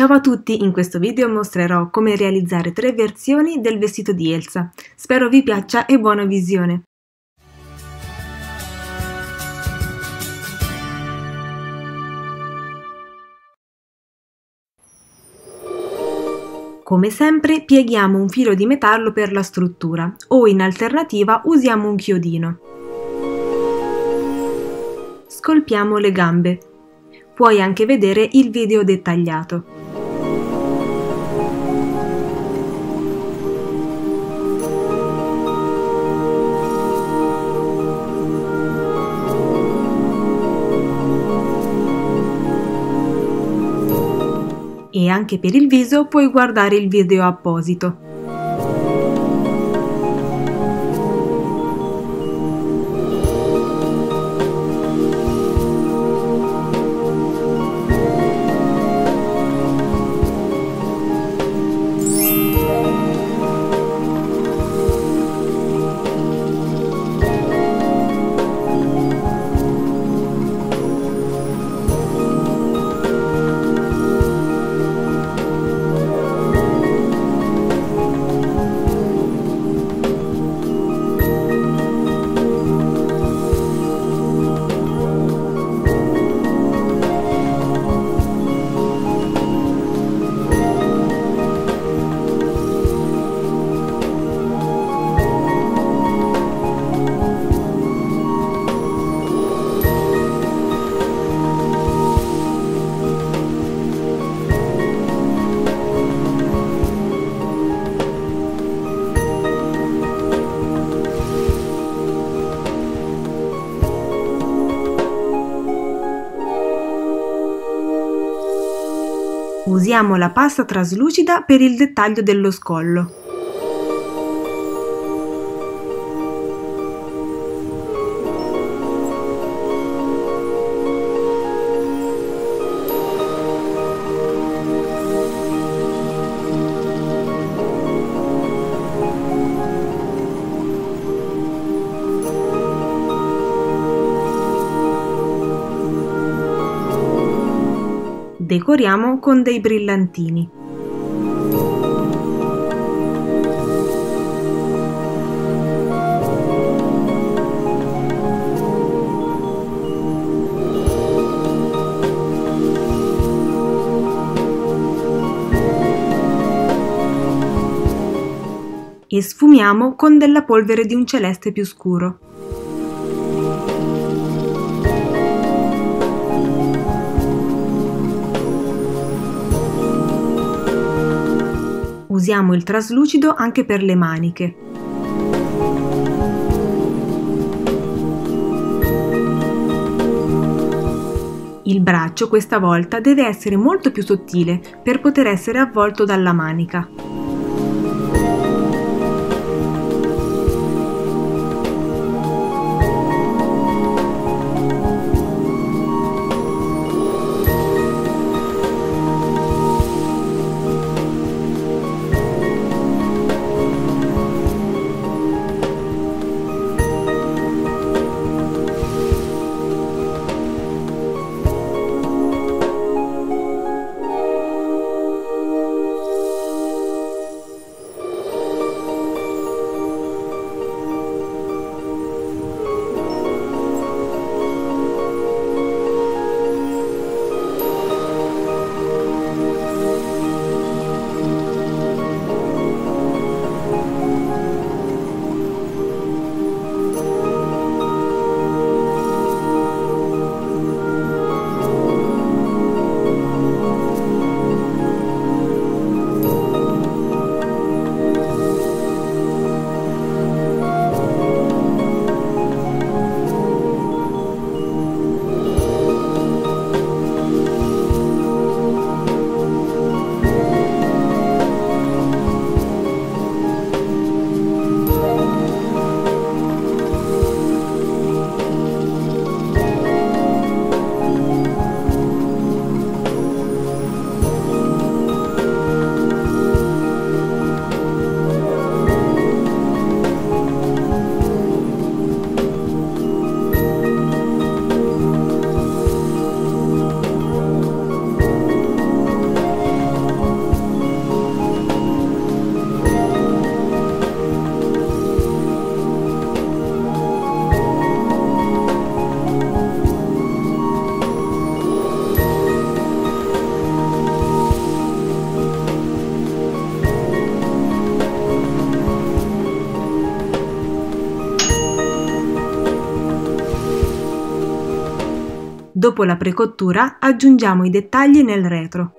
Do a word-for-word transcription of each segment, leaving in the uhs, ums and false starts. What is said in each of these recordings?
Ciao a tutti, in questo video mostrerò come realizzare tre versioni del vestito di Elsa. Spero vi piaccia e buona visione! Come sempre pieghiamo un filo di metallo per la struttura o in alternativa usiamo un chiodino. Scolpiamo le gambe. Puoi anche vedere il video dettagliato. E anche per il viso puoi guardare il video apposito. Usiamo la pasta traslucida per il dettaglio dello scollo. Decoriamo con dei brillantini. E sfumiamo con della polvere di un celeste più scuro. Usiamo il traslucido anche per le maniche. Il braccio questa volta deve essere molto più sottile per poter essere avvolto dalla manica. Dopo la precottura aggiungiamo i dettagli nel retro.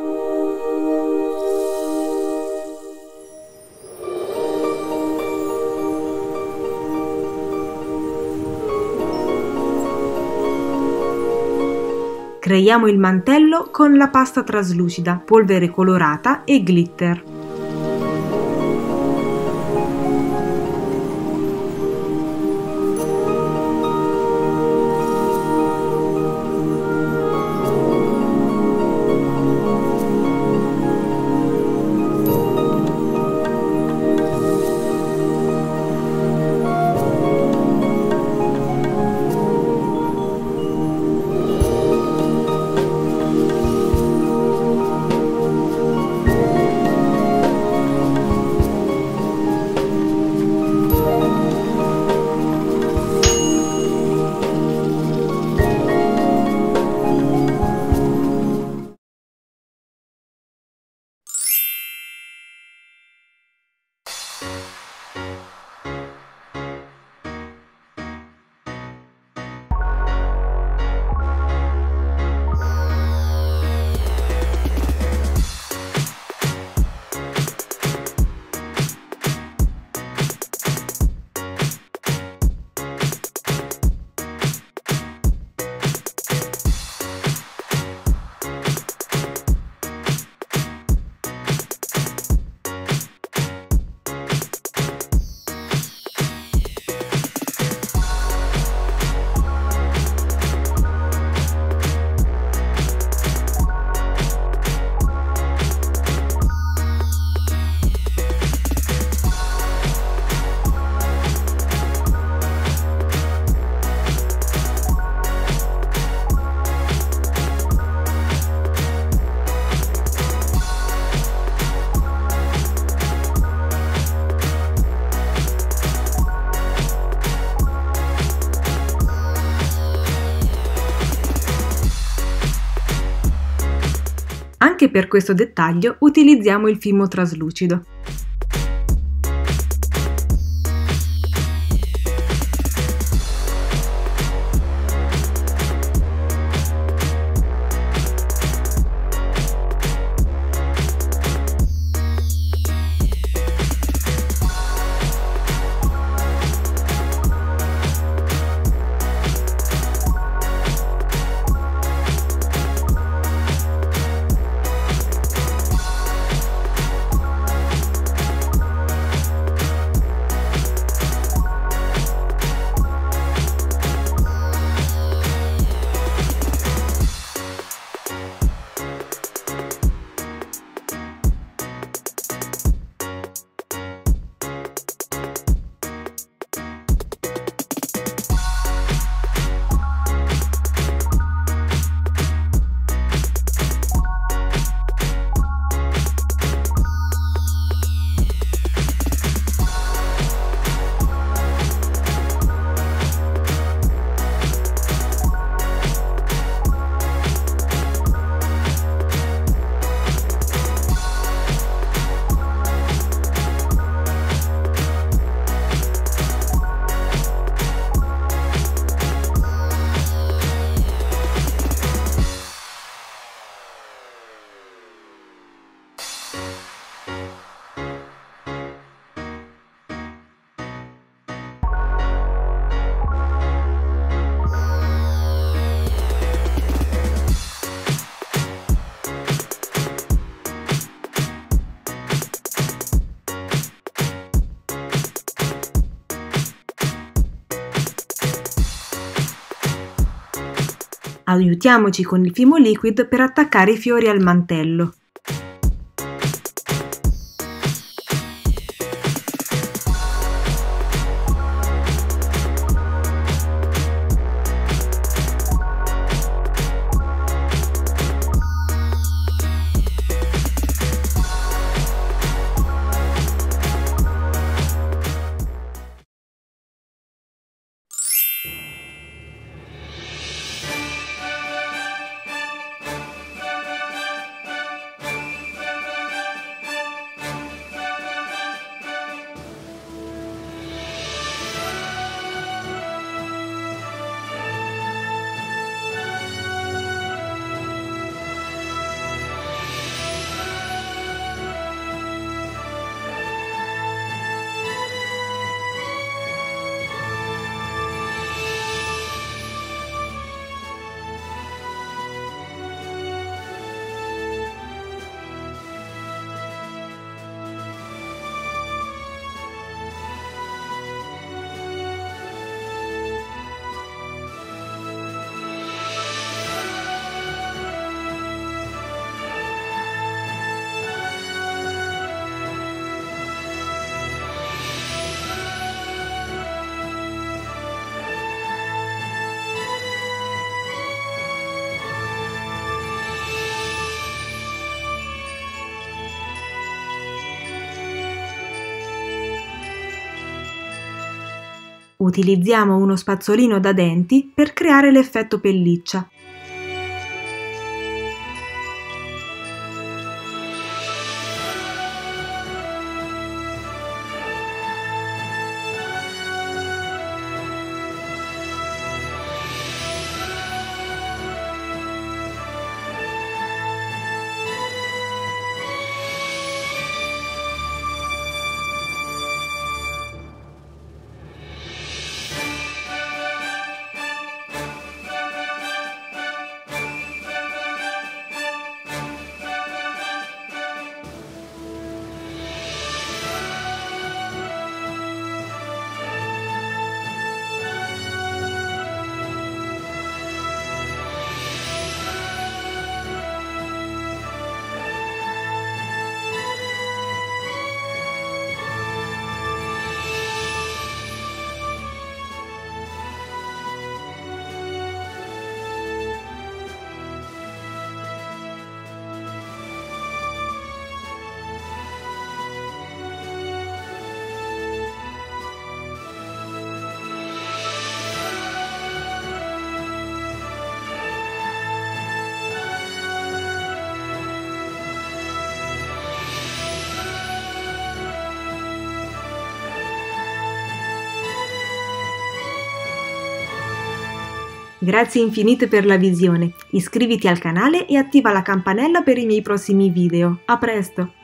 Creiamo il mantello con la pasta traslucida, polvere colorata e glitter. Anche per questo dettaglio utilizziamo il fimo traslucido. Aiutiamoci con il fimo liquid per attaccare i fiori al mantello. Utilizziamo uno spazzolino da denti per creare l'effetto pelliccia. Grazie infinite per la visione, iscriviti al canale e attiva la campanella per i miei prossimi video. A presto!